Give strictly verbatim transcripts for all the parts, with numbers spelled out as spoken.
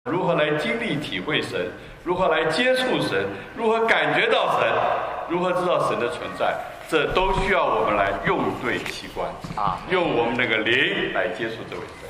如何来经历体会神，如何来接触神，如何感觉到神，如何知道神的存在，这都需要我们来用对器官啊，用我们那个灵来接触这位神。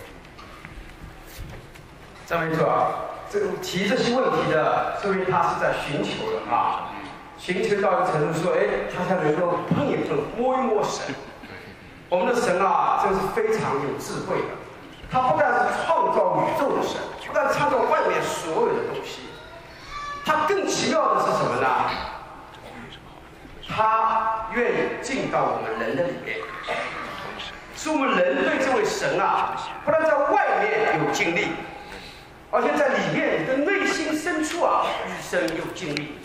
张没错啊，这个提这些问题的，说明他是在寻求的啊，寻求到一个程度说，哎，他才能够碰一碰、摸一摸神。我们的神啊，真是非常有智慧的。他不但是创造宇宙的神，不但创造外面所有的东西，他更奇妙的是什么呢？他愿意进到我们人的里面，使我们人对这位神啊，不但在外面有经历，而且在里面你的内心深处啊，与神有经历。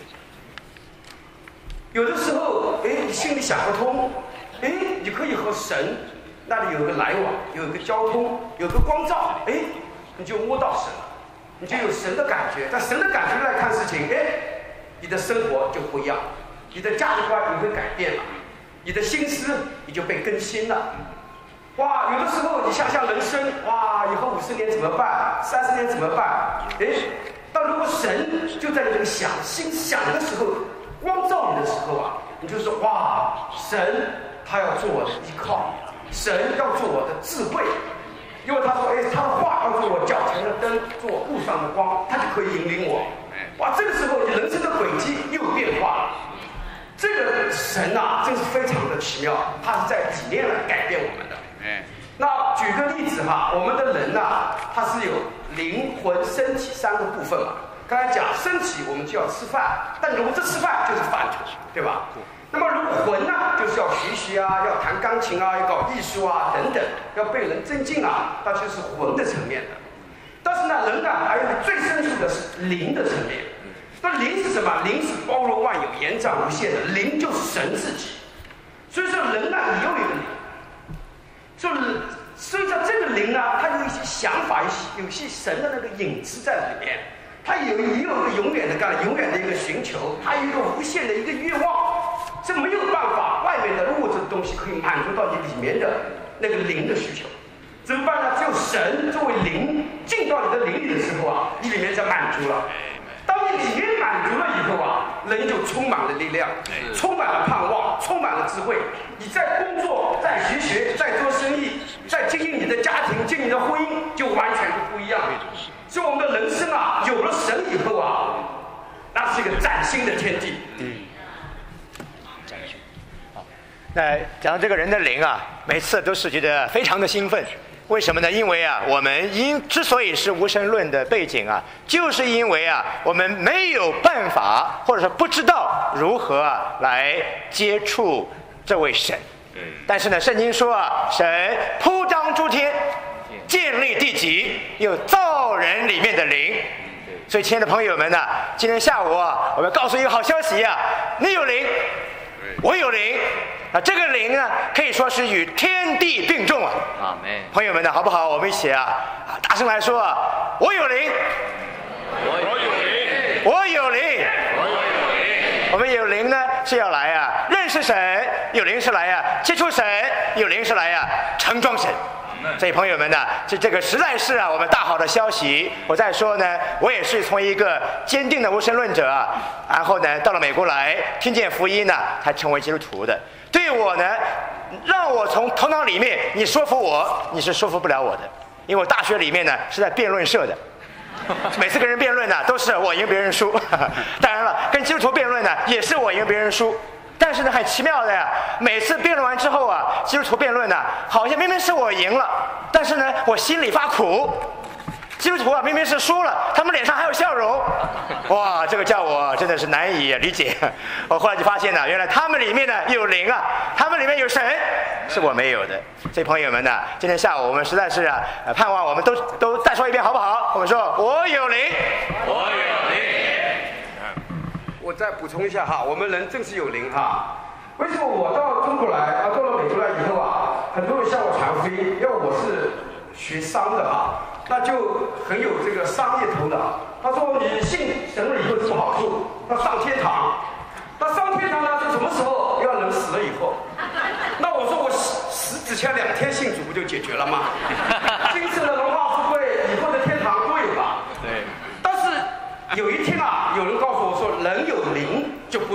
有的时候，哎，你心里想不通，哎，你可以和神那里有个来往，有一个交通，有个光照，哎，你就摸到神了，你就有神的感觉。在神的感觉来看事情，哎，你的生活就不一样，你的价值观也会改变了，你的心思也就被更新了。哇，有的时候你想想人生，哇，以后五十年怎么办？三十年怎么办？哎，但如果神就在你这个想心想的时候，光照你的时候啊，你就说哇，神他要做我的依靠。神要做我的智慧，因为他说，哎，他的话要做我脚前的灯，做我路上的光，他就可以引领我。哇，这个时候你人生的轨迹又变化了。这个神啊，真是非常的奇妙，他是在里面来改变我们的。那举个例子哈，我们的人呐，他是有灵魂、身体三个部分嘛。刚才讲身体，我们就要吃饭，但如果这吃饭就是饭桶，对吧？那么如果魂呢，就是要学习啊，要弹钢琴啊，要搞艺术啊等等，要被人增进啊，那就是魂的层面的。但是呢，人呢还有最深处的是灵的层面。那灵是什么？灵是包罗万有、延展无限的，灵就是神自己。所以说人呢，你又有灵，就是所以说这个灵呢，它有一些想法，有些神的那个影子在里面。它有也有一个永远的干，永远的一个寻求，它有一个无限的一个愿望。这没有办法，外面的物质的东西可以满足到你里面的那个灵的需求，怎么办呢？只有神作为灵进到你的灵里的时候啊，你里面才满足了。当你里面满足了以后啊，人就充满了力量，充满了盼望，充满了智慧。你在工作，在学学，在做生意，在经营你的家庭，经营你的婚姻，就完全就不一样了。所以我们的人生啊，有了神以后啊，那是一个崭新的天地。嗯。 那讲到这个人的灵啊，每次都是觉得非常的兴奋。为什么呢？因为啊，我们因之所以是无神论的背景啊，就是因为啊，我们没有办法，或者说不知道如何啊来接触这位神。但是呢，圣经说啊，神铺张诸天，建立地极，有造人里面的灵。所以，亲爱的朋友们呢、啊，今天下午啊，我们告诉一个好消息啊，你有灵，我有灵。啊，这个灵呢，可以说是与天地并重啊！阿们，朋友们呢，好不好？我们一起啊，啊，大声来说啊！我有灵， 我有灵， 我有灵， 我有灵。 我们有灵呢，是要来啊认识神；有灵是来啊接触神；有灵是来啊盛装神。所以朋友们呢，这这个实在是啊我们大好的消息。我再说呢，我也是从一个坚定的无神论者啊，然后呢到了美国来，听见福音呢，才成为基督徒的。对我呢，让我从头脑里面，你说服我，你是说服不了我的，因为我大学里面呢是在辩论社的，每次跟人辩论呢都是我赢别人输，当然了，跟基督徒辩论呢也是我赢别人输。但是呢，很奇妙的呀，每次辩论完之后啊，基督徒辩论呢，好像明明是我赢了，但是呢，我心里发苦。基督徒啊，明明是输了，他们脸上还有笑容，哇，这个叫我真的是难以理解。我后来就发现呢，原来他们里面呢有灵啊，他们里面有神，是我没有的。所以朋友们呢，今天下午我们实在是啊，盼望我们都都再说一遍好不好？我们说，我有灵， 我有灵。 我再补充一下哈，我们人正是有灵哈。为什么我到中国来啊，到了美国来以后啊，很多人向我传福音，因为我是学商的哈，那就很有这个商业头脑。他说你信神了以后有什么好处？他上天堂。那上天堂呢是什么时候？要人死了以后。那我说我死死之前两天信主不就解决了吗？今世的荣华富贵，以后的天堂贵吧？对。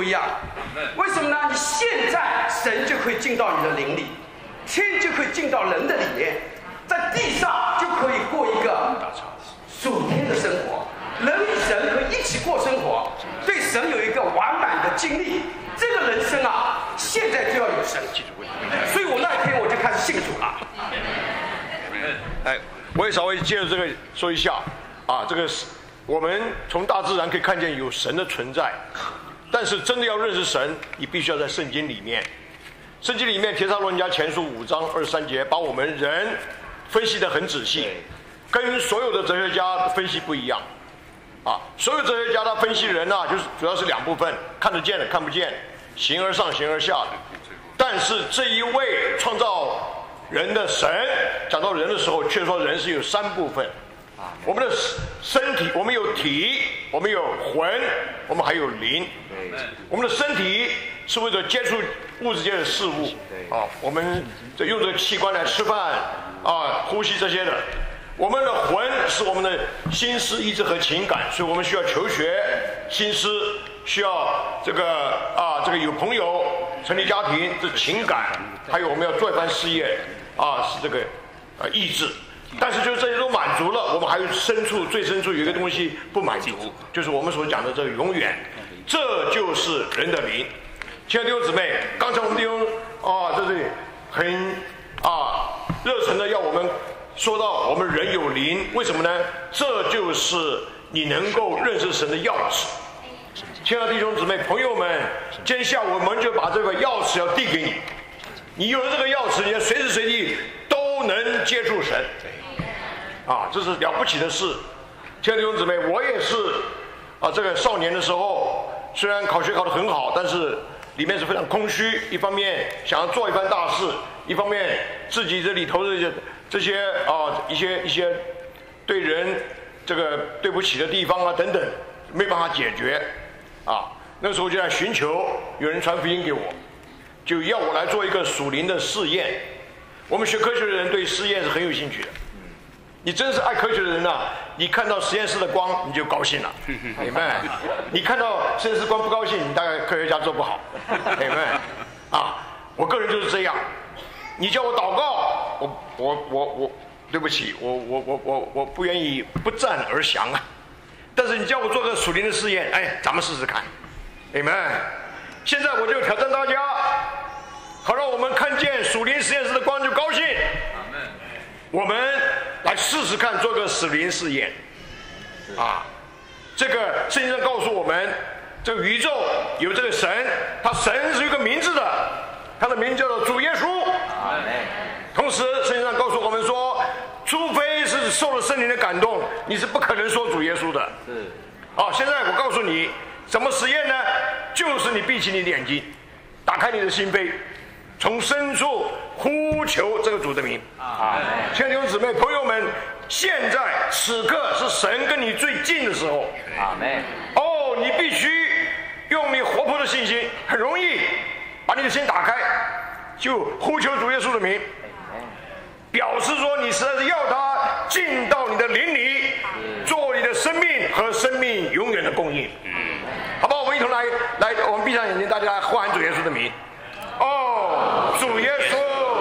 一样。为什么呢？你现在神就可以进到你的灵里，天就可以进到人的里面，在地上就可以过一个属天的生活，人与神可以一起过生活，对神有一个完满的经历。这个人生啊，现在就要有神。所以我那一天我就开始信主了。 哎，我也稍微接着这个说一下啊，这个是我们从大自然可以看见有神的存在，但是真的要认识神，你必须要在圣经里面。圣经里面《帖撒罗尼迦前书》五章二十三节，把我们人分析得很仔细，跟所有的哲学家分析不一样。啊，所有哲学家他分析人啊，就是主要是两部分：看得见的、看不见，形而上、形而下的。但是这一位创造人的神，讲到人的时候，却说人是有三部分。我们的身体，我们有体，我们有魂，我们还有灵。我们的身体是为了接触物质界的事物啊，我们用这个器官来吃饭啊、呼吸这些的。我们的魂是我们的心思、意志和情感，所以我们需要求学、心思，需要这个啊，这个有朋友、成立家庭，这情感，还有我们要做一番事业啊，是这个啊意志。但是就是这些都满足了，我们还有深处最深处有一个东西不满足，就是我们所讲的这个永远，这就是人的灵。亲爱的弟兄姊妹，刚才我们弟兄啊在这里很啊热忱的要我们说到我们人有灵，为什么呢？这就是你能够认识神的钥匙。亲爱的弟兄姊妹、朋友们，今天下午我们就把这个钥匙要递给你，你有了这个钥匙，你随时随地都能接触神。啊，这是了不起的事。亲爱的弟兄姊妹，我也是啊，这个少年的时候，虽然考学考得很好，但是里面是非常空虚。一方面想要做一番大事，一方面自己这里头的这些这些啊一些一些对人这个对不起的地方啊等等，没办法解决。啊，那时候就在寻求有人传福音给我，就要我来做一个属灵的试验。我们学科学的人对实验是很有兴趣的。你真是爱科学的人呐、啊！你看到实验室的光，你就高兴了，明白？你看到实验室光不高兴，你大概科学家做不好，明白？啊，我个人就是这样。你叫我祷告，我我我我，对不起，我我我我我不愿意不战而降啊。但是你叫我做个属灵的试验，哎，咱们试试看，明白？现在我就挑战大家，好让我们看见属灵实验室的光就高兴。我们来试试看，做个属灵试验啊！这个圣经上告诉我们，这个宇宙有这个神，他神是有个名字的，他的名字叫做主耶稣。同时，圣经上告诉我们说，除非是受了圣灵的感动，你是不可能说主耶稣的。是。好，现在我告诉你，怎么实验呢？就是你闭起你的眼睛，打开你的心扉。从深处呼求这个主的名。啊，亲爱的弟兄姊妹、朋友们，现在此刻是神跟你最近的时候。阿们。哦，你必须用你活泼的信心，很容易把你的心打开，就呼求主耶稣的名，表示说你实在是要他进到你的灵里，做你的生命和生命永远的供应。好吧，我们一同来来，我们闭上眼睛，大家呼喊主耶稣的名。哦，主耶稣！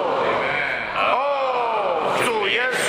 哦，主耶稣！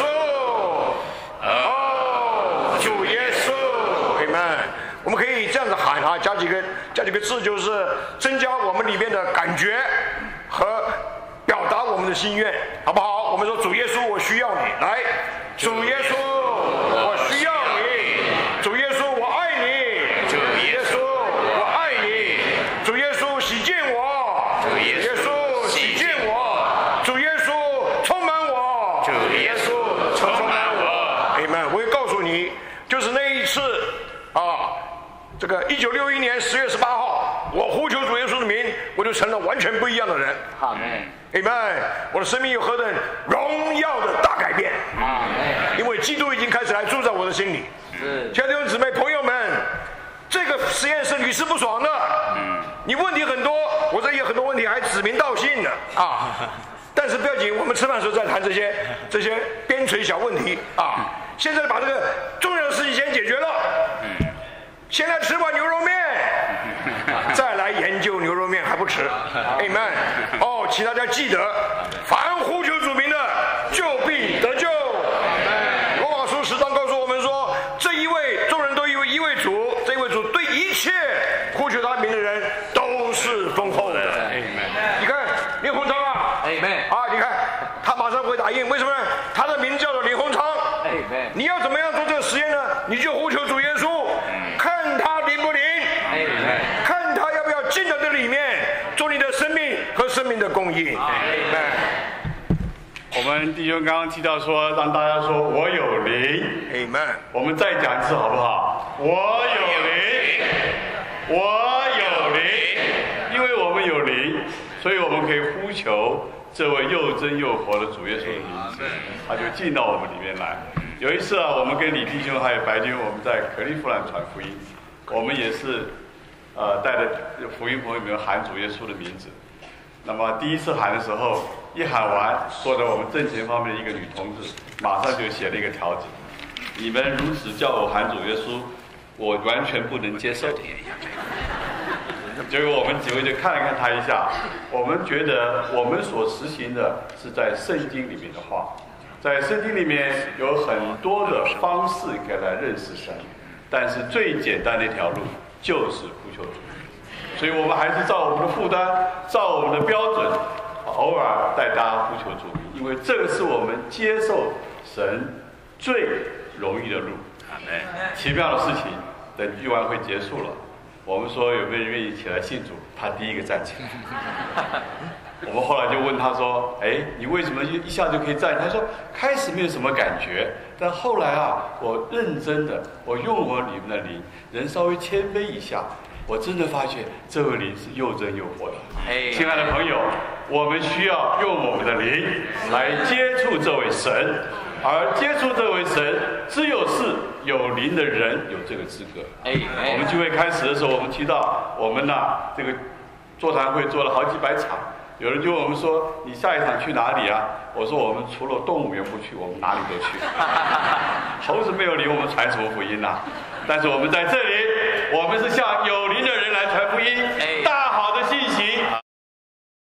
哦，主耶稣！你们，我们可以这样子喊啊，加几个加几个字，就是增加我们里面的感觉和表达我们的心愿，好不好？我们说主耶稣，我需要你。来，主耶稣，我需要你。主耶稣，我爱你。主耶稣，我爱你。主耶稣，洗净我。主耶稣洗净我，主耶稣充满我，主耶稣充满我。阿们。我会告诉你，就是那一次啊，这个一九六一年十月十八号，我呼求主耶稣的名，我就成了完全不一样的人。阿们。阿们。我的生命有何等荣耀的大改变。阿们。因为基督已经开始来住在我的心里。是。亲爱的弟兄姊妹、朋友们，这个实验是屡试不爽的。嗯。你问题很多，我这有很多问题还指名道姓的啊。但是不要紧，我们吃饭的时候再谈这些这些边陲小问题啊。现在把这个重要的事情先解决了。嗯。现在吃碗牛肉面，再来来研究牛肉面还不迟。Amen。哦，请大家记得，凡呼求主名的，就必得救。罗马书十章告诉我们说，这一位众人都以为一位主，这一位主对一切呼求他名的人都是丰厚的。你看林鸿昌啊，啊，你看他马上会打印，为什么呢？他的名叫做林鸿昌。你要怎么样做这个实验呢？你就呼求主耶稣，看他灵不灵，看他要不要进到这里面，做你的生命和生命的供应。 我们弟兄刚刚提到说，让大家说我有灵。 Amen。 我们再讲一次好不好？我有灵，我有灵，因为我们有灵，所以我们可以呼求这位又真又活的主耶稣的名字，他就进到我们里面来。有一次啊，我们跟李弟兄还有白弟兄，我们在克利夫兰传福音，我们也是呃带着福音朋友们喊主耶稣的名字。那么第一次喊的时候，一喊完，坐在我们正前方面的一个女同志，马上就写了一个条子：你们如此叫我喊主耶稣，我完全不能接受。结果我们几位就看了看他一下，我们觉得我们所实行的是在圣经里面的话，在圣经里面有很多的方式可以来认识神，但是最简单的一条路就是呼求主。所以我们还是照我们的负担，照我们的标准，偶尔带大家呼求主名，因为这个是我们接受神最容易的路。奇妙的事情，等聚完会结束了，我们说有没有人愿意起来信主？他第一个站起来。我们后来就问他说：“哎，你为什么一下就可以站？”他说：“开始没有什么感觉，但后来啊，我认真的，我用我里面的灵，人稍微谦卑一下。”我真的发现这位灵是又真又活的。哎，亲爱的朋友，我们需要用我们的灵来接触这位神，而接触这位神，只有是有灵的人有这个资格。哎，我们聚会开始的时候，我们提到我们呢、啊、这个座谈会做了好几百场，有人就问我们说：“你下一场去哪里啊？”我说：“我们除了动物园不去，我们哪里都去。猴子没有灵，我们传什么福音呢、啊？但是我们在这里，我们是向有灵的人来传福音。大好的